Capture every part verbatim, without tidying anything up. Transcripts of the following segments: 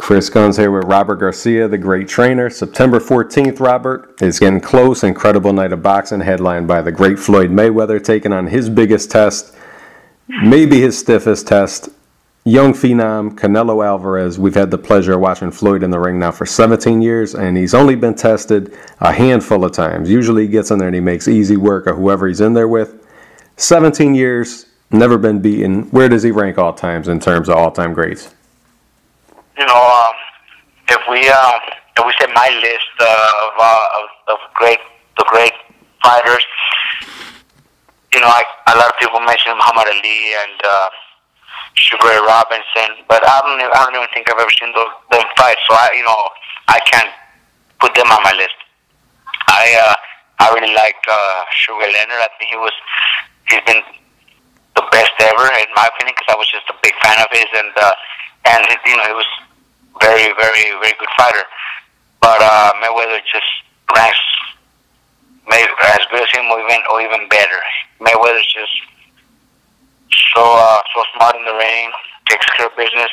Chris Guns here with Robert Garcia, the great trainer. September fourteenth, Robert, is getting close. Incredible night of boxing headlined by the great Floyd Mayweather taking on his biggest test, maybe his stiffest test, young phenom Canelo Alvarez. We've had the pleasure of watching Floyd in the ring now for seventeen years, and he's only been tested a handful of times. Usually he gets in there and he makes easy work of whoever he's in there with. seventeen years, never been beaten. Where does he rank all times in terms of all-time greats? You know, um, if we uh, if we say my list uh, of, uh, of of great the great fighters, you know, I, a lot of people mention Muhammad Ali and uh, Sugar Ray Robinson, but I don't even, I don't even think I've ever seen those them fight. So I, you know, I can't put them on my list. I uh, I really like uh, Sugar Ray Leonard. I think he was he's been the best ever in my opinion because I was just a big fan of his, and uh, and you know he was very, very, very good fighter. But uh, Mayweather just ranks May, as good as him or even, or even better. Mayweather's just so uh, so smart in the ring, takes care of business,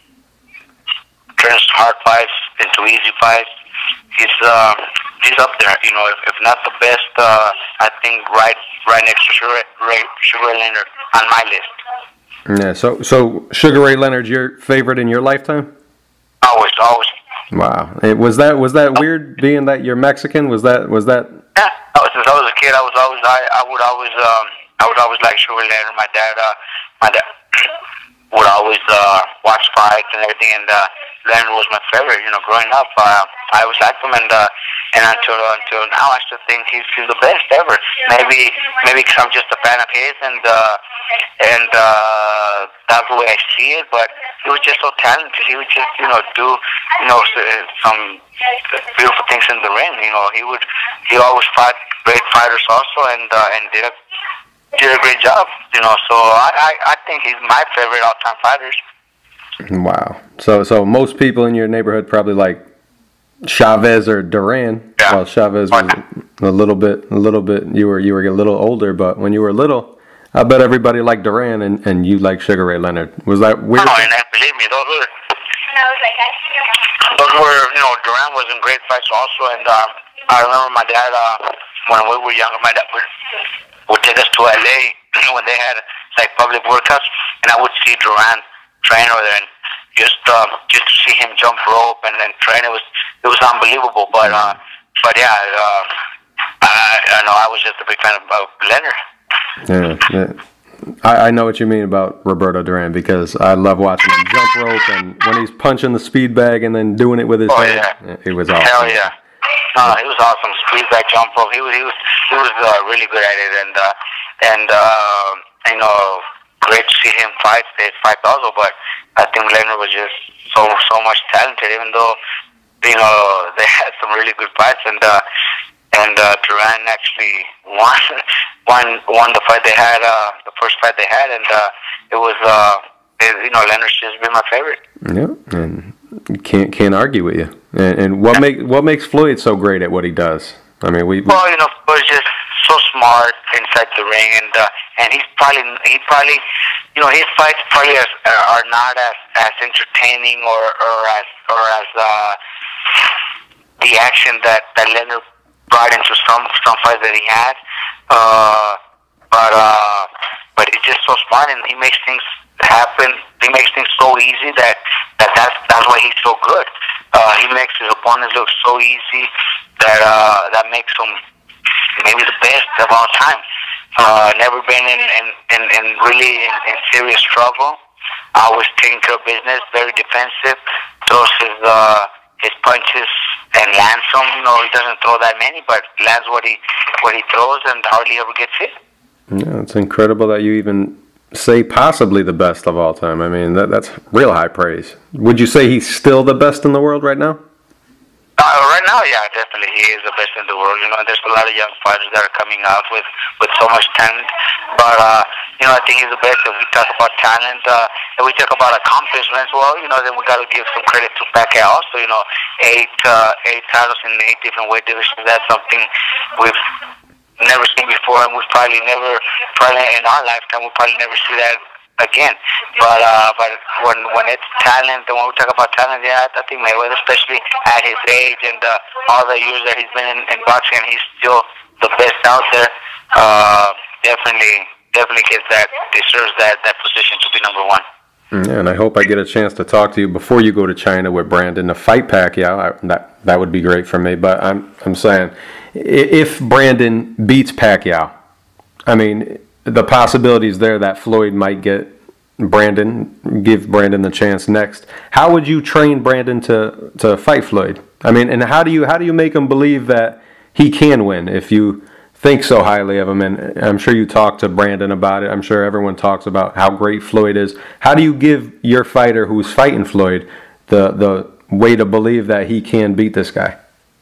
turns hard fights into easy fights. He's uh, he's up there, you know, if, if not the best, uh, I think right right next to Sugar Ray, Sugar Ray Leonard on my list. Yeah, so, so Sugar Ray Leonard's your favorite in your lifetime? Always, always. Wow. It, was that was that weird being that you're Mexican? Was that was that? Yeah. Oh, since I was a kid, I was always I, I would always um I would always like Sugar Leonard. My dad uh my dad would always uh watch fights and everything, and uh, Leonard was my favorite. You know, growing up, uh, I always liked him, and uh, and until until now, I still think he's, he's the best ever. Maybe maybe because I'm just a fan of his, and uh, and uh, that's the way I see it. But he was just so talented. He would just you know do you know some beautiful things in the ring. You know, he would he always fought great fighters also, and uh, and did a did a great job. You know, so I I, I think he's my favorite all time fighters. Wow. So so most people in your neighborhood probably like Chavez or Duran. Yeah. Well, Chavez was a little bit a little bit you were you were a little older, but when you were little, I bet everybody liked Duran and, and you liked Sugar Ray Leonard. Was that weird? Oh, and, and believe me, those were those were you know Duran was in great fights also, and um, I remember my dad uh, when we were younger, my dad would would take us to L A when they had like public workouts, and I would see Duran train over there, and just um, just to see him jump rope and then train, it was it was unbelievable. But uh, but yeah, uh, I, I know I was just a big fan of, of Leonard. Yeah, yeah. I, I know what you mean about Roberto Duran because I love watching him jump rope, and when he's punching the speed bag and then doing it with his oh, hand, yeah. it was awesome. Hell yeah. No, he was awesome. Speed bag jump rope. He was he was he was uh, really good at it, and uh, and uh, you know, great to see him fight. They fight also, but I think Leonard was just so so much talented. Even though you know they had some really good fights, and uh, and uh, Duran actually won won won the fight they had, uh, the first fight they had, and uh, it was uh, it, you know Leonard's just been my favorite. Yeah, and can't can't argue with you. And, and what make what makes Floyd so great at what he does? I mean, we, we well, you know, Floyd's just so smart inside the ring, and uh, and he's probably he probably you know his fights probably as, uh, are not as as entertaining or or as or as uh, the action that that Leonard brought into some some fights that he had, uh, but uh, but he's just so smart, and he makes things happen. He makes things so easy that, that that's that's why he's so good. Uh, he makes his opponents look so easy that uh, that makes him maybe the best of all time. Uh, never been in in, in, in really in, in serious trouble. Always taking care of business. Very defensive. Throws his uh, his punches and lands them. You know, he doesn't throw that many, but lands what he what he throws and hardly ever gets hit. Yeah, it's incredible that you even say possibly the best of all time. I mean, that that's real high praise. Would you say he's still the best in the world right now? Uh, right now, yeah, definitely he is the best in the world. You know, there's a lot of young fighters that are coming out with, with so much talent. But, uh, you know, I think he's the best. If we talk about talent, uh, and we talk about accomplishments, well, you know, then we got to give some credit to Pacquiao also. You know, eight, uh, eight titles in eight different weight divisions. That's something we've never seen before, and we probably never, probably in our lifetime, we'll probably never see that again. But uh, but when when it's talent, and when we talk about talent, yeah, I think Mayweather, especially at his age and uh, all the years that he's been in, in boxing, and he's still the best out there. Uh, definitely, definitely gets that, deserves that that position to be number one. Yeah, and I hope I get a chance to talk to you before you go to China with Brandon to fight Pacquiao. I, that that would be great for me. But I'm I'm saying, if Brandon beats Pacquiao, I mean, the possibility is there that Floyd might get Brandon, give Brandon the chance next. How would you train Brandon to to fight Floyd? I mean, and how do you how do you make him believe that he can win if you think so highly of him? And I'm sure you talk to Brandon about it. I'm sure everyone talks about how great Floyd is. How do you give your fighter who's fighting Floyd the the way to believe that he can beat this guy?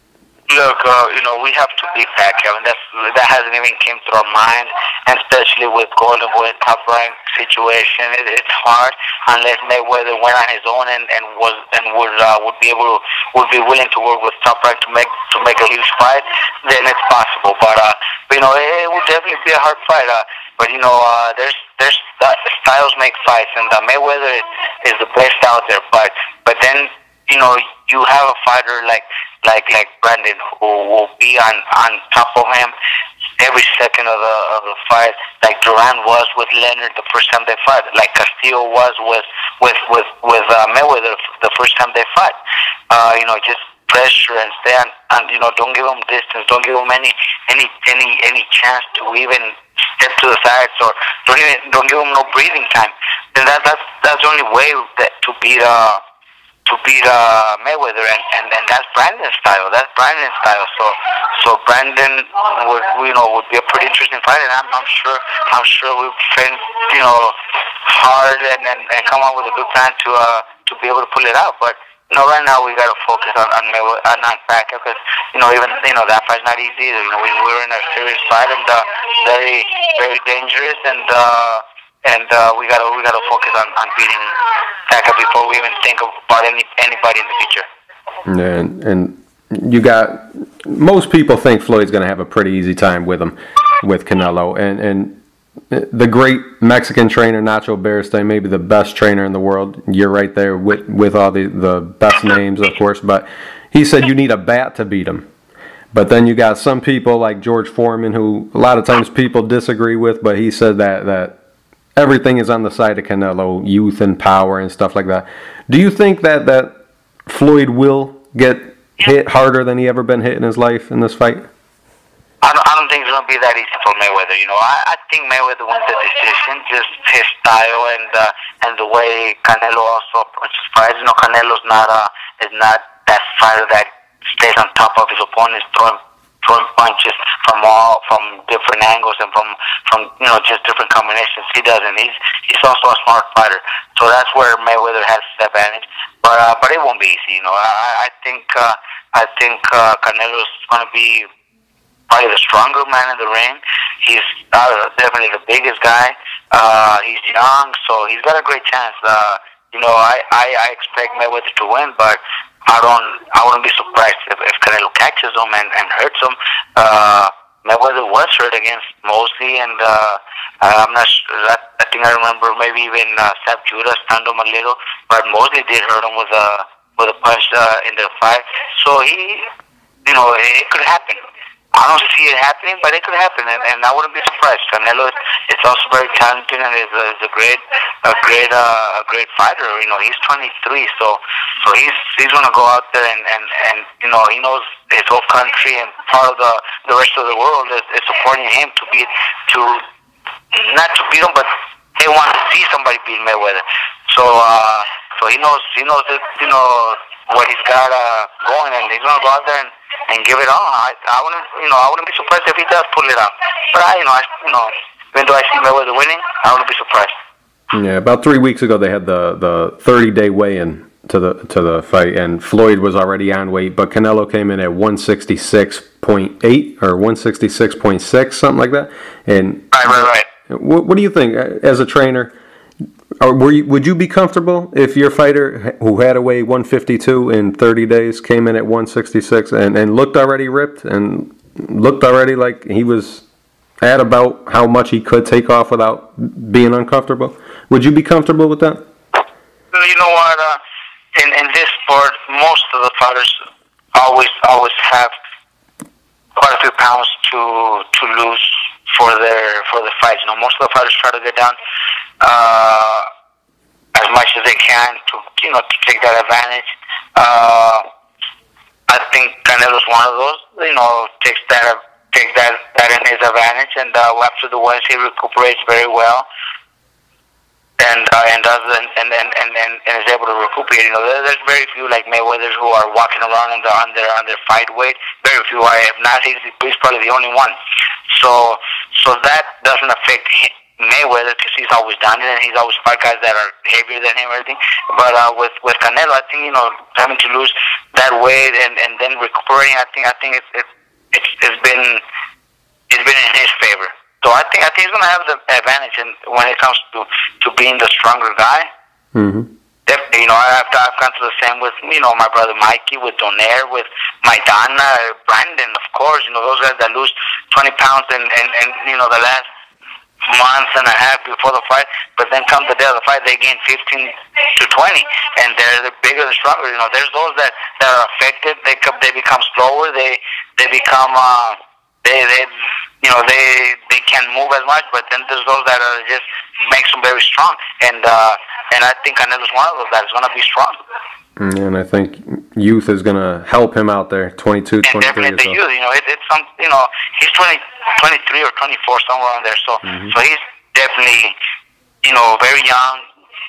Look, uh, you know, we have to beat Pacquiao, and that's, that hasn't even came to our mind, and especially with Golden Boy top rank situation, it, it's hard unless Mayweather went on his own and, and was and would uh, would be able would be willing to work with top rank to make to make a huge fight. Then it's possible, but uh, you know, it, it would definitely be a hard fight. Uh, but you know, uh, there's there's uh, styles make fights, and uh, Mayweather is, is the best out there. But but then you know, you have a fighter like. like like Brandon, who will be on, on top of him every second of the of the fight, like Duran was with Leonard the first time they fought, like Castillo was with with with with uh, Mayweather the first time they fought. Uh, you know, just pressure and stay on, and you know, don't give him distance, don't give him any any any any chance to even step to the sides, or don't even don't give him no breathing time. Then that that's that's the only way that to beat uh. to beat uh, Mayweather, and, and, and that's Brandon's style. That's Brandon's style. So so Brandon would you know would be a pretty interesting fight, and I'm, I'm sure I'm sure we've trained you know hard and, and, and come up with a good plan to uh to be able to pull it out. But you know right now we got to focus on on Mayweather, on not Pacquiao, because you know even you know that fight's not easy either. You know we we're in a serious fight, and uh, very very dangerous, and. uh And uh, we gotta we gotta focus on, on beating Pacquiao before we even think about any anybody in the future. And and you got most people think Floyd's gonna have a pretty easy time with him, with Canelo, and and the great Mexican trainer Nacho Beristain, maybe the best trainer in the world. You're right there with with all the the best names, of course, but he said you need a bat to beat him. But then you got some people like George Foreman, who a lot of times people disagree with, but he said that that. Everything is on the side of Canelo, youth and power and stuff like that. Do you think that, that Floyd will get hit harder than he ever been hit in his life in this fight? I don't, I don't think it's going to be that easy for Mayweather. You know, I, I think Mayweather wins the decision, just his style and uh, and the way Canelo also approaches fights. You know, Canelo's not uh, is not that fighter that stays on top of his opponents, throwing throwing punches from all from different angles and from from you know just different combinations. He doesn't. He's he's also a smart fighter. So that's where Mayweather has his advantage. But uh, but it won't be easy. You know, I, I think uh, I think uh, Canelo's going to be probably the stronger man in the ring. He's uh, definitely the biggest guy. Uh, he's young, so he's got a great chance. Uh, you know, I, I, I expect Mayweather to win, but I don't. I wouldn't be surprised if, if Canelo catches him and, and hurts him. Uh, Mayweather was hurt against Mosley, and uh, I'm not sure. That, I think I remember maybe even uh, Seth Judah stunned him a little, but Mosley did hurt him with a with a punch uh, in the fight. So he, you know, it could happen. I don't see it happening, but it could happen, and, and I wouldn't be surprised. Canelo is it's also very talented and is a, is a great, a great, uh, a great fighter. You know, he's twenty-three, so so he's he's gonna go out there and, and, and you know he knows his whole country and part of the the rest of the world is, is supporting him to beat to not to beat him, but they want to see somebody beat Mayweather. So uh, so he knows he knows that you know what he's got uh, going, and he's gonna go out there and. And give it all. I, I wouldn't, you know, I wouldn't be surprised if he does pull it out. But I, you know, I, you know, even though I see Mayweather winning, I wouldn't be surprised. Yeah, about three weeks ago they had the the thirty day weigh-in to the to the fight, and Floyd was already on weight, but Canelo came in at one sixty-six point eight or one sixty-six point six, something like that. And right, right, right. What, what do you think as a trainer? Or were you, would you be comfortable if your fighter who had to weigh one fifty-two in thirty days came in at one sixty-six and, and looked already ripped and looked already like he was at about how much he could take off without being uncomfortable? Would you be comfortable with that? You know what? Uh, in in this sport, most of the fighters always always have quite a few pounds to to lose for their for the fights. You know, most of the fighters try to get down uh, as much as they can to you know to take that advantage. Uh, I think Canelo's one of those. You know, takes that takes that that in his advantage, and uh, after the wins, he recuperates very well. And uh, and does and and, and, and and is able to recuperate. You know, there, there's very few like Mayweather who are walking around on their on their on their fight weight. Very few. I have not. He's, he's probably the only one. So so that doesn't affect him, Mayweather, because he's always done it, and he's always fought guys that are heavier than him and everything. But uh, with with Canelo, I think you know having to lose that weight and, and then recuperating, I think I think it's it's it's, it's been it's been in his favor. So I think I think he's gonna have the advantage in, when it comes to, to being the stronger guy. Mm-hmm. Definitely, you know, I've I've gone through the same with you know my brother Mikey, with Donaire, with Maidana, Brandon, of course. You know those guys that lose twenty pounds and and, and you know the last month and a half before the fight, but then come the day of the fight, they gain fifteen to twenty, and they're the bigger, the stronger. You know, there's those that, that are affected. They come, they become slower. They they become uh, they they. You know, they they can't move as much, but then there's those that are just makes them very strong, and uh, and I think Canelo's one of those that is going to be strong. And I think youth is going to help him out there, twenty-two, and twenty-three. Definitely the youth, you know, it, it's some, you know, he's twenty, twenty-three or twenty-four somewhere on there, so mm-hmm. so he's definitely, you know, very young,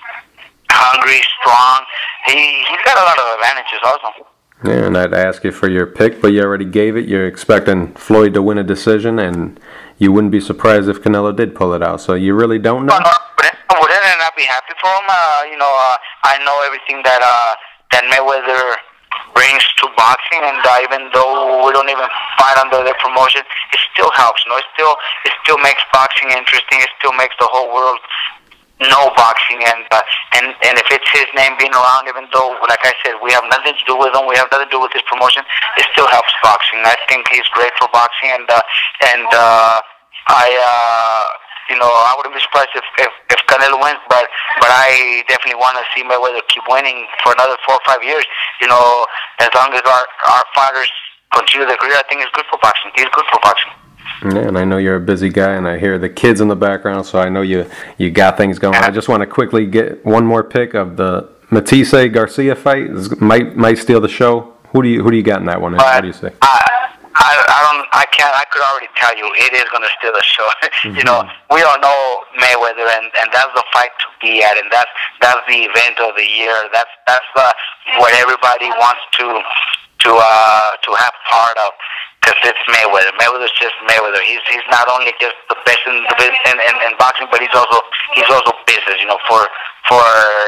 hungry, strong. He he's got a lot of advantages also. Yeah, and I'd ask you for your pick, but you already gave it. You're expecting Floyd to win a decision, and you wouldn't be surprised if Canelo did pull it out. So you really don't know? Well, no, wouldn't, wouldn't I not be happy for him? Uh, you know, uh, I know everything that uh, that Mayweather brings to boxing, and uh, even though we don't even fight under their promotion, it still helps. You know, it still it still makes boxing interesting. It still makes the whole world know boxing, and uh, and and if it's his name being around, even though, like I said, we have nothing to do with him, we have nothing to do with his promotion, it still helps boxing. I think he's great for boxing, and uh, and uh, I, uh, you know, I wouldn't be surprised if, if if Canelo wins, but but I definitely want to see Mayweather keep winning for another four or five years. You know, as long as our our fighters continue their career, I think it's good for boxing. He's good for boxing. Yeah, and I know you're a busy guy, and I hear the kids in the background, so I know you you got things going. I just want to quickly get one more pick of the Matthysse Garcia fight. This might might steal the show. Who do you who do you got in that one? What do you say? I, I I don't I can't I could already tell you it is going to steal the show. Mm-hmm. You know, we all know Mayweather, and, and that's the fight to be at, and that's that's the event of the year. That's that's uh, what everybody wants to to uh, to have part of. Because it's Mayweather. Mayweather's just Mayweather. He's he's not only just the best in the in, in, in boxing, but he's also he's also business. You know, for for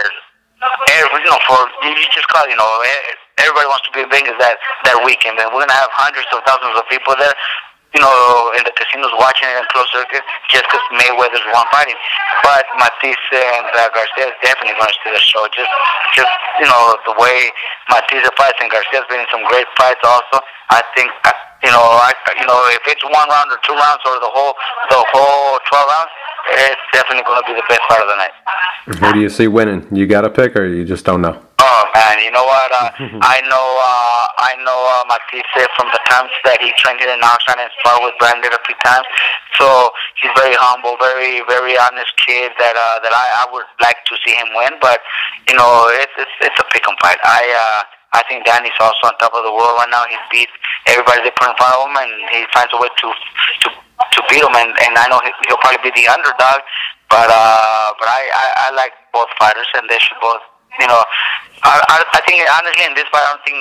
every, you know for you just call it, you know everybody wants to be big as that that weekend, and we're gonna have hundreds of thousands of people there. You know, in the casinos watching it in close circuit just because Mayweather's one fighting. But Matthysse and uh, Garcia is definitely going to steal the show. Just, just you know, the way Matthysse fights and Garcia's been in some great fights also. I think, you know, I, you know, if it's one round or two rounds or the whole, the whole twelve rounds, it's definitely going to be the best fight of the night. Who do you see winning? You got a pick, or you just don't know? Oh man, you know what? Uh, I know, uh, I know uh, Matthysse from the times that he trained here in Oxnard and sparred with Brandon a few times. So he's very humble, very, very honest kid that uh, that I, I would like to see him win. But you know, it's it's, it's a pick 'em fight. I uh, I think Danny's also on top of the world right now. He beat everybody they put in front of him, and he finds a way to to to beat him. And, and I know he'll probably be the underdog. But uh, but I, I, I like both fighters, and they should both. You know, I, I, I think honestly in this fight, I don't think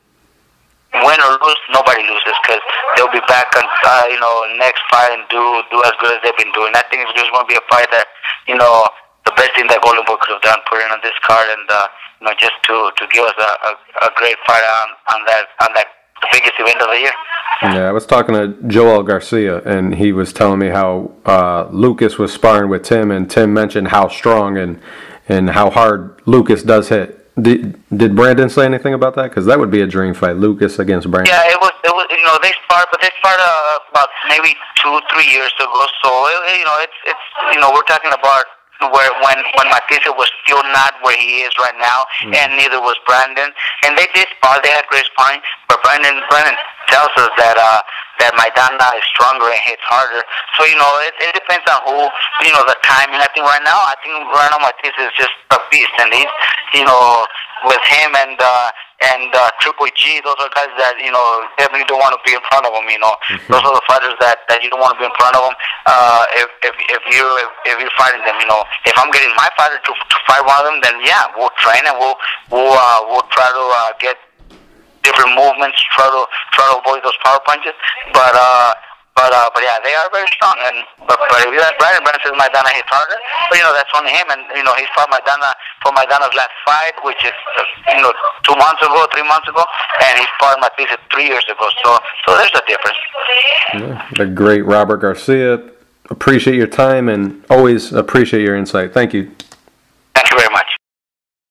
win or lose, nobody loses, because they'll be back on, uh, you know, next fight and do do as good as they've been doing. I think it's just going to be a fight that, you know, the best thing that Golden Boy could have done, put in on this card, and uh, you know, just to, to give us a, a, a great fight on, on that on that the biggest event of the year. Yeah, I was talking to Joel Garcia, and he was telling me how uh, Lucas was sparring with Tim, and Tim mentioned how strong and and how hard Lucas does hit. Did did Brandon say anything about that? Because that would be a dream fight, Lucas against Brandon. Yeah, it was it was, you know, they sparred, but they sparred uh, about maybe two, three years ago. So it, you know, it's it's you know, we're talking about where when when Matisse was still not where he is right now, mm. and neither was Brandon. And they did spar; they had great sparring. But Brandon Brandon tells us that uh, that Maidana is stronger and hits harder. So you know, it, it depends on who, you know, the timing. I think right now, I think right now Matisse is just a beast, and he's, you know, with him and uh, and uh, Triple G, those are guys that, you know, definitely don't want to be in front of them. You know, mm-hmm. those are the fighters that, that you don't want to be in front of them. Uh, if if if you if, if you're fighting them, you know, if I'm getting my fighter to to fight one of them, then yeah, we'll train and we'll we'll uh, we'll try to uh, get different movements, try to try to avoid those power punches. But uh, but uh, but yeah, they are very strong. And but but if you let Brandon, Brandon says Maidana hits harder, but you know, that's only him. And you know, he's fought Maidana for Maidana's last fight, which is uh, you know, two months ago, three months ago, and he fought Matisse three years ago. So so there's a difference. Yeah, the great Robert Garcia. Appreciate your time and always appreciate your insight. Thank you. Thank you very much.